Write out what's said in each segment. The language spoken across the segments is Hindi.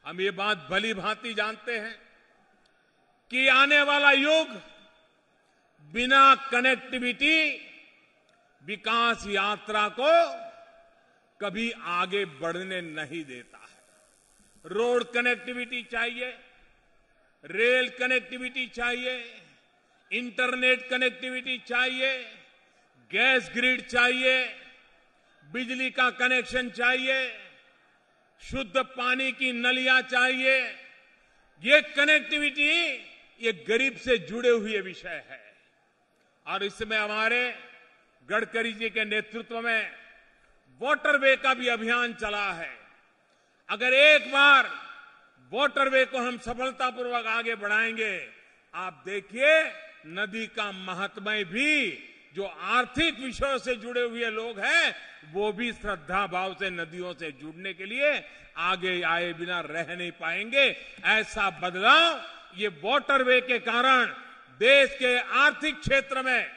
हम ये बात भली भांति जानते हैं कि आने वाला युग बिना कनेक्टिविटी विकास यात्रा को कभी आगे बढ़ने नहीं देता है। रोड कनेक्टिविटी चाहिए, रेल कनेक्टिविटी चाहिए, इंटरनेट कनेक्टिविटी चाहिए, गैस ग्रिड चाहिए, बिजली का कनेक्शन चाहिए, शुद्ध पानी की नलियां चाहिए। ये कनेक्टिविटी ये गरीब से जुड़े हुए विषय है और इसमें हमारे गडकरी जी के नेतृत्व में वाटरवे का भी अभियान चला है। अगर एक बार वाटरवे को हम सफलतापूर्वक आगे बढ़ाएंगे, आप देखिए नदी का महत्व भी जो आर्थिक विषयों से जुड़े हुए लोग हैं वो भी श्रद्धा भाव से नदियों से जुड़ने के लिए आगे आए बिना रह नहीं पाएंगे। ऐसा बदलाव ये वाटरवे के कारण देश के आर्थिक क्षेत्र में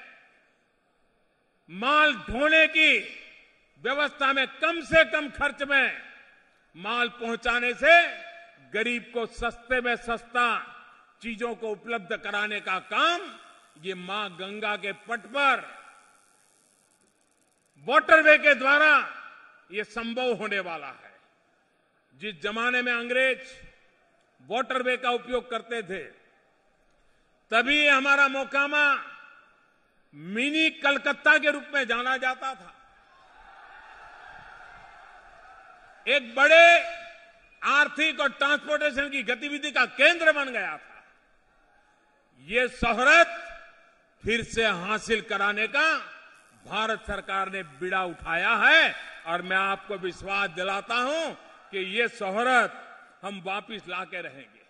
माल ढोने की व्यवस्था में कम से कम खर्च में माल पहुंचाने से गरीब को सस्ते में सस्ता चीजों को उपलब्ध कराने का काम ये मां गंगा के पट पर वाटरवे के द्वारा ये संभव होने वाला है। जिस जमाने में अंग्रेज वाटरवे का उपयोग करते थे तभी हमारा मोकामा मिनी कलकत्ता के रूप में जाना जाता था। एक बड़े आर्थिक और ट्रांसपोर्टेशन की गतिविधि का केंद्र बन गया था। ये शोहरत फिर से हासिल कराने का भारत सरकार ने बीड़ा उठाया है और मैं आपको विश्वास दिलाता हूं कि ये शोहरत हम वापस लाके रहेंगे।